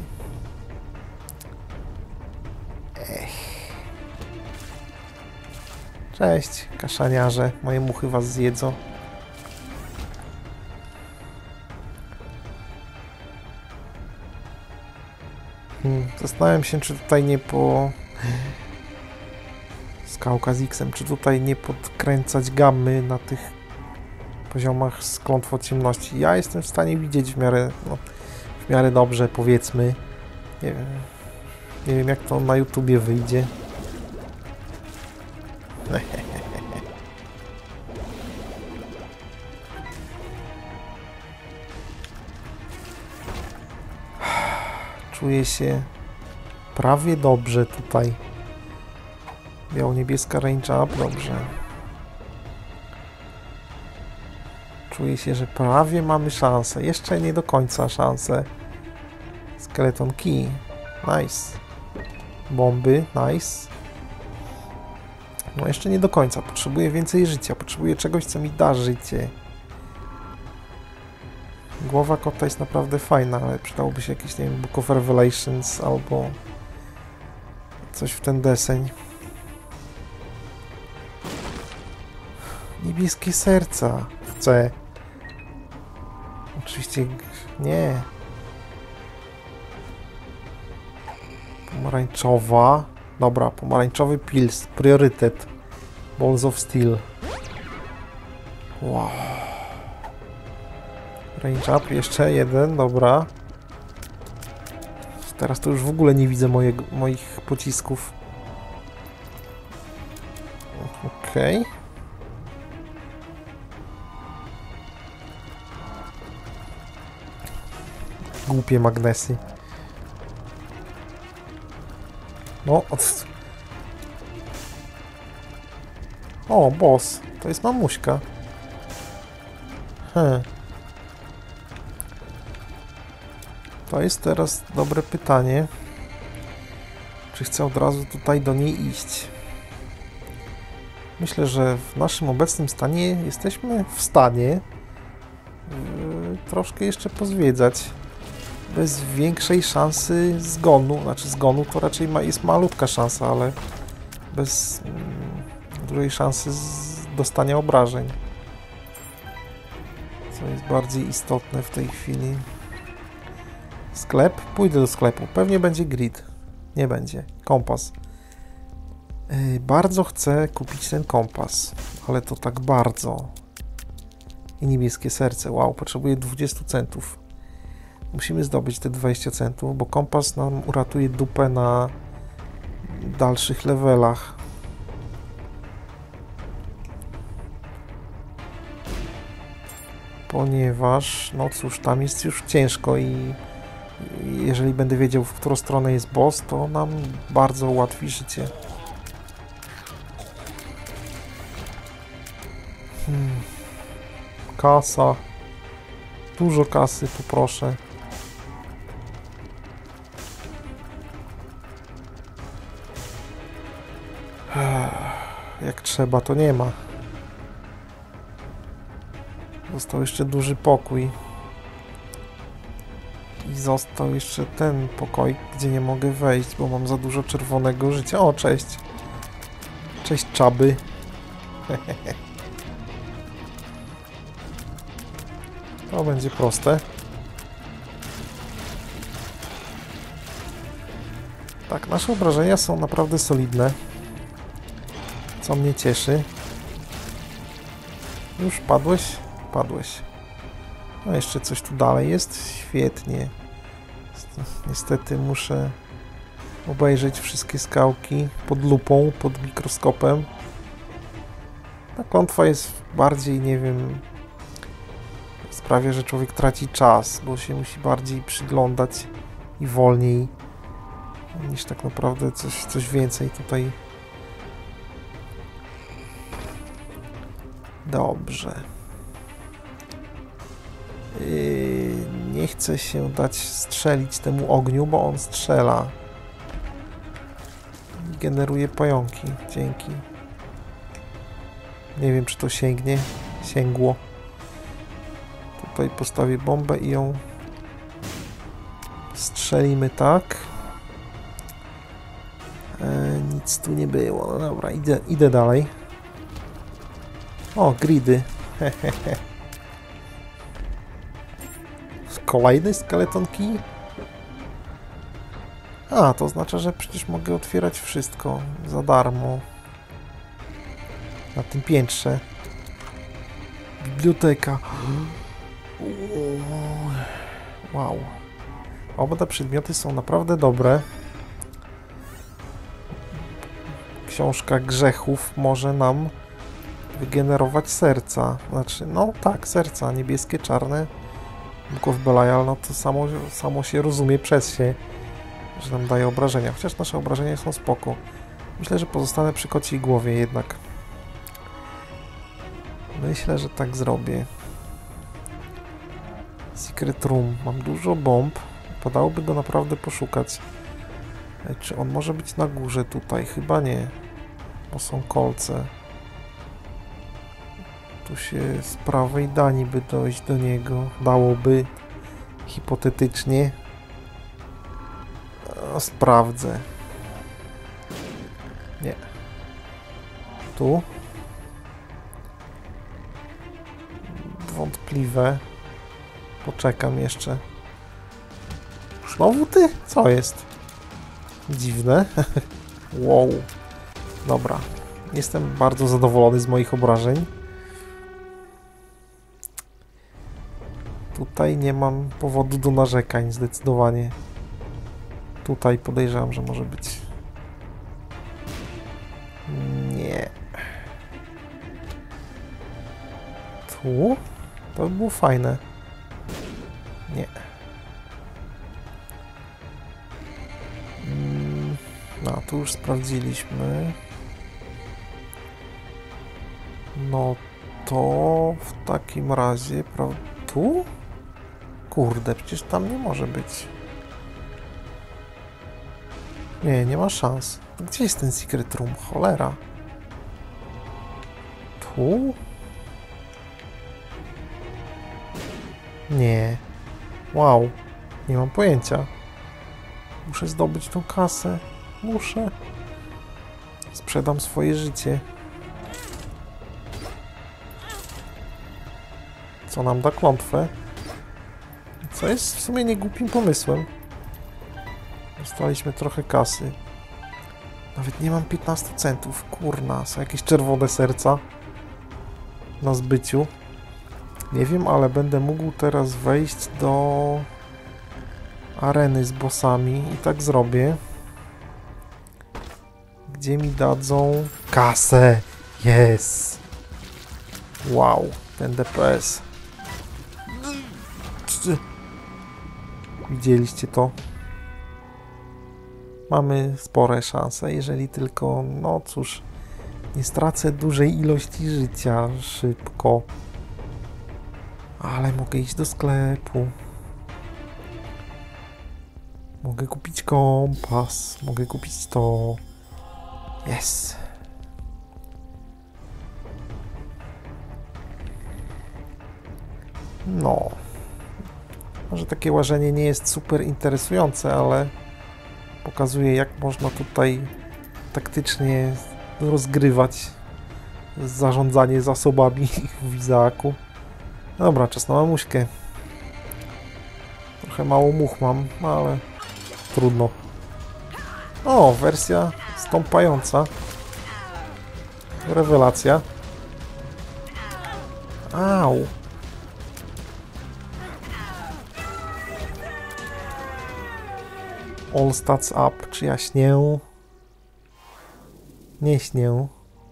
Cześć, kaszaniarze. Moje muchy was zjedzą. Zastanawiam się, czy tutaj nie po... Skałka z X-em, czy tutaj nie podkręcać gammy na tych poziomach z klątwą ciemności. Ja jestem w stanie widzieć w miarę, no, w miarę dobrze, powiedzmy. Nie wiem jak to na YouTubie wyjdzie. Czuję się prawie dobrze tutaj. Biało-niebieska range up, dobrze. Czuję się, że prawie mamy szansę. Jeszcze nie do końca szansę. Skeleton key. Nice. Bomby. Nice. No jeszcze nie do końca. Potrzebuję więcej życia. Potrzebuję czegoś, co mi da życie. Głowa kota jest naprawdę fajna, ale przydałoby się jakieś, nie wiem, Book of Revelations albo coś w ten deseń. Niebieskie serca. Chcę. Oczywiście nie. Pomarańczowa. Dobra, pomarańczowy pils. Priorytet. Balls of Steel. Wow. Range up. Jeszcze jeden. Dobra. Teraz to już w ogóle nie widzę moich pocisków. Okej. Okay. Głupie magnesy. No. O, boss. To jest mamuśka. To jest teraz dobre pytanie. Czy chcę od razu tutaj do niej iść? Myślę, że w naszym obecnym stanie jesteśmy w stanie troszkę jeszcze pozwiedzać. Bez większej szansy zgonu. Znaczy zgonu to raczej jest malutka szansa, ale bez dużej szansy dostania obrażeń. Co jest bardziej istotne w tej chwili. Sklep? Pójdę do sklepu. Pewnie będzie grid. Nie będzie. Kompas. Bardzo chcę kupić ten kompas. Ale to tak bardzo. I niebieskie serce. Wow, potrzebuję 20 centów. Musimy zdobyć te 20 centów, bo kompas nam uratuje dupę na dalszych levelach. Ponieważ, no cóż, tam jest już ciężko i jeżeli będę wiedział, w którą stronę jest boss, to nam bardzo ułatwi życie. Kasa. Dużo kasy, poproszę. Jak trzeba, to nie ma. Został jeszcze duży pokój. I został jeszcze ten pokój, gdzie nie mogę wejść, bo mam za dużo czerwonego życia. O, cześć. Cześć, czaby. To będzie proste. Tak, nasze obrażenia są naprawdę solidne. Co mnie cieszy. Już padłeś? Padłeś. No jeszcze coś tu dalej jest. Świetnie. Niestety muszę obejrzeć wszystkie skałki pod lupą, pod mikroskopem. Ta klątwa jest bardziej, nie wiem, sprawia, że człowiek traci czas, bo się musi bardziej przyglądać i wolniej niż tak naprawdę coś więcej tutaj. Dobrze. Nie chcę się dać strzelić temu ogniu, bo on strzela. Generuje pająki. Dzięki. Nie wiem, czy to sięgnie. Sięgło. Tutaj postawię bombę i ją Strzelimy tak. Nic tu nie było. No dobra, idę dalej. O, gridy. Kolejny skeleton key? A, to oznacza, że przecież mogę otwierać wszystko za darmo. Na tym piętrze. Biblioteka. Wow. Oba te przedmioty są naprawdę dobre. Książka grzechów może nam wygenerować serca. Znaczy, no tak, serca niebieskie, czarne. Book of Belial, no to samo się rozumie przez się, że nam daje obrażenia. Chociaż nasze obrażenia są spoko. Myślę, że pozostanę przy kociej głowie jednak. Myślę, że tak zrobię. Secret Room. Mam dużo bomb. Podałoby go naprawdę poszukać. Czy on może być na górze tutaj? Chyba nie. Bo są kolce. Tu się z prawej da niby dojść do niego. Dałoby. Hipotetycznie. Sprawdzę. Nie. Tu? Wątpliwe. Poczekam jeszcze. Znowu ty? Co jest? Dziwne. Wow. Dobra. Jestem bardzo zadowolony z moich obrażeń. Tutaj nie mam powodu do narzekań, zdecydowanie. Tutaj podejrzewam, że może być. Nie. Tu? To by było fajne. Nie. No, tu już sprawdziliśmy. No to w takim razie... Tu? Kurde, przecież tam nie może być. Nie, nie ma szans. Gdzie jest ten secret room? Cholera. Tu? Nie. Wow. Nie mam pojęcia. Muszę zdobyć tą kasę. Muszę. Sprzedam swoje życie. Co nam da klątwę? Co jest w sumie niegłupim pomysłem. Dostaliśmy trochę kasy. Nawet nie mam 15 centów. Kurna, są jakieś czerwone serca na zbyciu. Nie wiem, ale będę mógł teraz wejść do areny z bossami i tak zrobię. Gdzie mi dadzą kasę. Yes! Wow, ten DPS. Widzieliście to? Mamy spore szanse, jeżeli tylko, no cóż, nie stracę dużej ilości życia szybko. Ale mogę iść do sklepu. Mogę kupić kompas, mogę kupić to. Yes. No. Może takie łażenie nie jest super interesujące, ale pokazuje, jak można tutaj taktycznie rozgrywać zarządzanie zasobami w Izaaku. Dobra, czas na mamuśkę. Trochę mało much mam, ale trudno. O, wersja stąpająca. Rewelacja. Au. All stats up. Czy ja śnię? Nie śnię.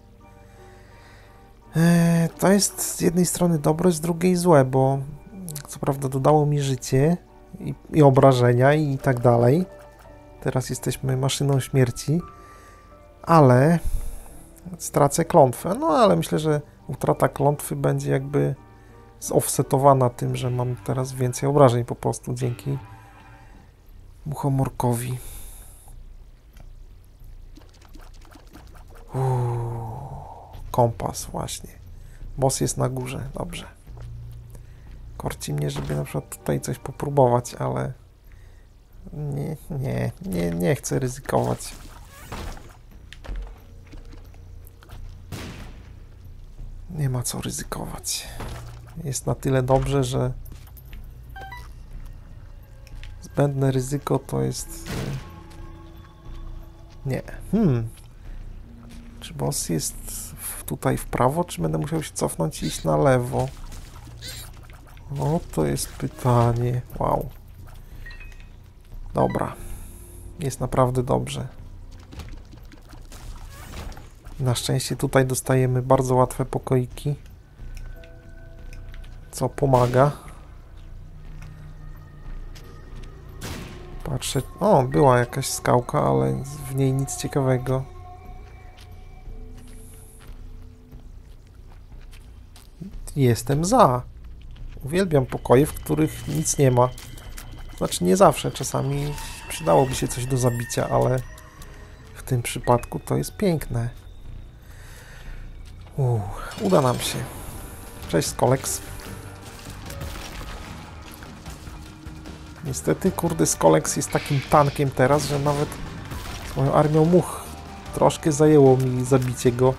To jest z jednej strony dobre, z drugiej złe, bo co prawda dodało mi życie i obrażenia i tak dalej. Teraz jesteśmy maszyną śmierci, ale stracę klątwę. No ale myślę, że utrata klątwy będzie jakby zoffsetowana tym, że mam teraz więcej obrażeń po prostu dzięki muchomorkowi. Kompas właśnie. Boss jest na górze. Dobrze. Korci mnie, żeby na przykład tutaj coś popróbować, ale Nie chcę ryzykować. Nie ma co ryzykować. Jest na tyle dobrze, że zbędne ryzyko to jest... Nie. Czy boss jest tutaj w prawo, czy będę musiał się cofnąć i iść na lewo? No to jest pytanie. Wow. Dobra. Jest naprawdę dobrze. Na szczęście tutaj dostajemy bardzo łatwe pokoiki, co pomaga. Patrzę... O, była jakaś skałka, ale w niej nic ciekawego. Jestem za. Uwielbiam pokoje, w których nic nie ma. Znaczy nie zawsze, czasami przydałoby się coś do zabicia, ale w tym przypadku to jest piękne. Uda nam się. Cześć, Scolex. Niestety, kurde, Scolex jest takim tankiem teraz, że nawet z moją armią much troszkę zajęło mi zabicie go.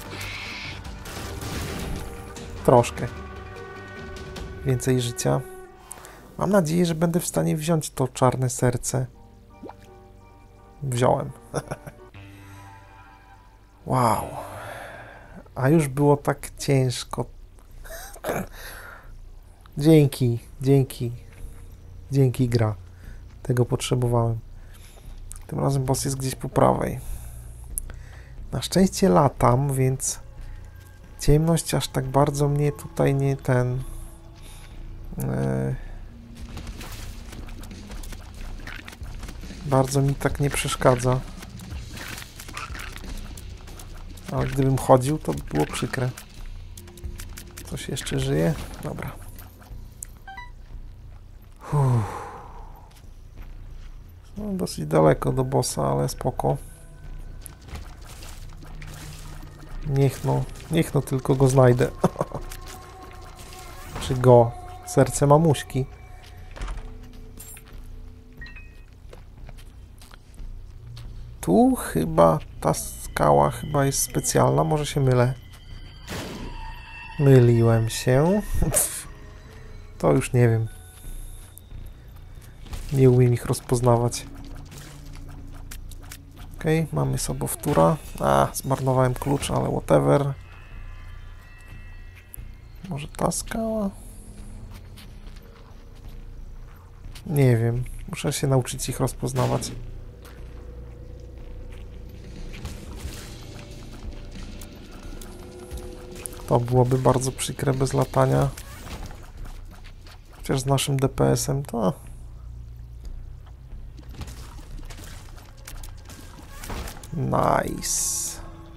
Troszkę. Więcej życia. Mam nadzieję, że będę w stanie wziąć to czarne serce. Wziąłem. Wow. A już było tak ciężko. Dzięki gra. Tego potrzebowałem. Tym razem boss jest gdzieś po prawej. Na szczęście latam, więc ciemność aż tak bardzo mnie tutaj nie bardzo mi tak nie przeszkadza. Ale gdybym chodził, to by było przykre. Coś jeszcze żyje? Dobra. No, dosyć daleko do bossa, ale spoko. Niech no tylko go znajdę. Czy go? Serce mamuśki. Tu chyba ta skała chyba jest specjalna, może się mylę. Myliłem się. To już nie wiem. Nie umiem ich rozpoznawać. Okej, mamy sobowtóra. Zmarnowałem klucz, ale whatever. Może ta skała? Nie wiem. Muszę się nauczyć ich rozpoznawać. To byłoby bardzo przykre bez latania. Chociaż z naszym DPS-em to... Nice.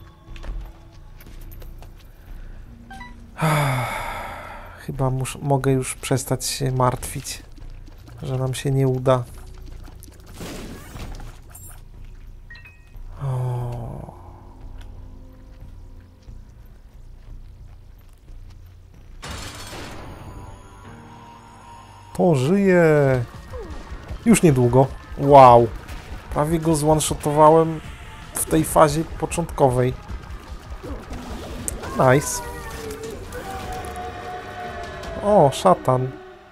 Chyba mogę już przestać się martwić, że nam się nie uda. To żyje. Już niedługo. Wow. Prawie go zone-shotowałem w tej fazie początkowej. Nice. O, szatan.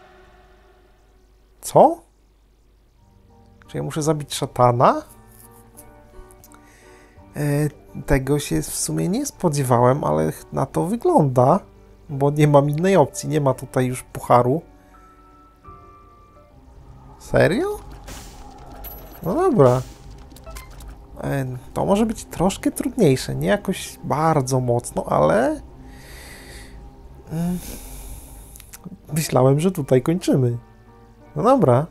Co? Czy ja muszę zabić szatana? Tego się w sumie nie spodziewałem, ale na to wygląda, bo nie mam innej opcji. Nie ma tutaj już pucharu. Serio? No dobra. To może być troszkę trudniejsze. Nie jakoś bardzo mocno, ale... Myślałem, że tutaj kończymy. No dobra.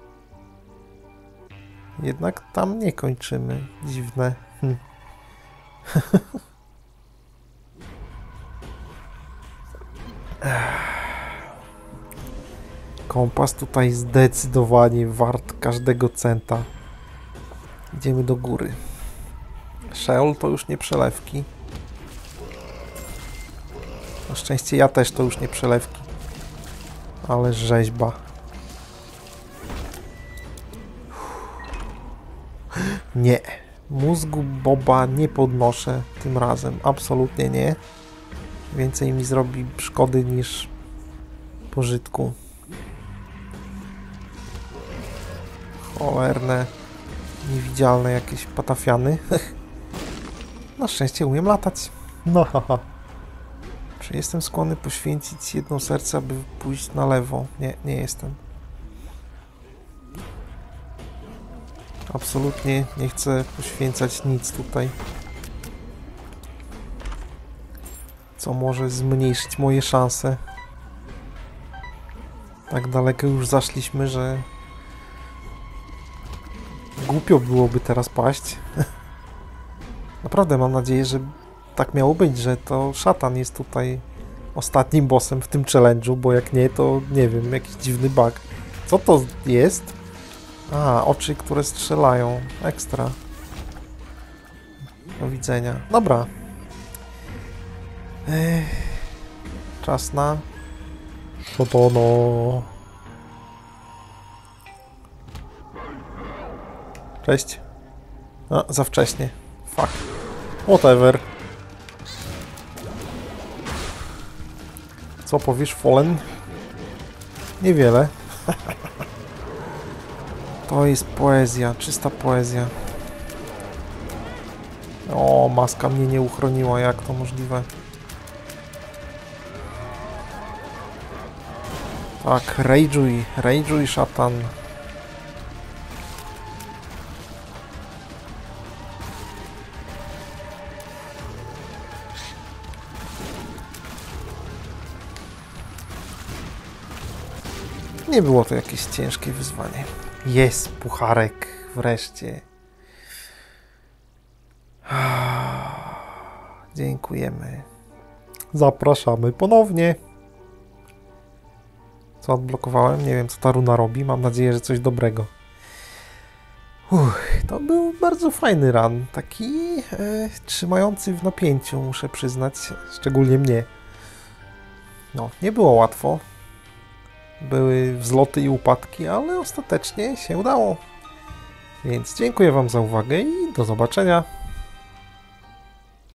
Jednak tam nie kończymy. Dziwne. Kompas tutaj zdecydowanie wart każdego centa. Idziemy do góry. Sheol to już nie przelewki. Na szczęście ja też to już nie przelewki. Ale rzeźba. Nie. Mózgu Boba nie podnoszę tym razem. Absolutnie nie. Więcej mi zrobi szkody niż pożytku. Cholerne, niewidzialne jakieś patafiany. Na szczęście umiem latać. No haha. Czy jestem skłonny poświęcić jedno serce, aby pójść na lewo? Nie, nie jestem. Absolutnie nie chcę poświęcać nic tutaj, co może zmniejszyć moje szanse. Tak daleko już zaszliśmy, że głupio byłoby teraz paść. Naprawdę mam nadzieję, że tak miało być, że to szatan jest tutaj ostatnim bossem w tym challenge'u, bo jak nie, to nie wiem, jakiś dziwny bug. Co to jest? A, oczy, które strzelają. Ekstra. Do widzenia. Dobra. Czas na... Shotono. Cześć. A, za wcześnie. Fuck. Whatever. Co powiesz, Fallen? Niewiele. To jest poezja, czysta poezja. O, maska mnie nie uchroniła, jak to możliwe? Tak, rage'uj, szatan. Nie było to jakieś ciężkie wyzwanie. Jest pucharek, wreszcie. Dziękujemy. Zapraszamy ponownie. Co odblokowałem? Nie wiem, co ta runa robi. Mam nadzieję, że coś dobrego. To był bardzo fajny run. Taki trzymający w napięciu, muszę przyznać. Szczególnie mnie. No, nie było łatwo. Były wzloty i upadki, ale ostatecznie się udało. Więc dziękuję Wam za uwagę i do zobaczenia.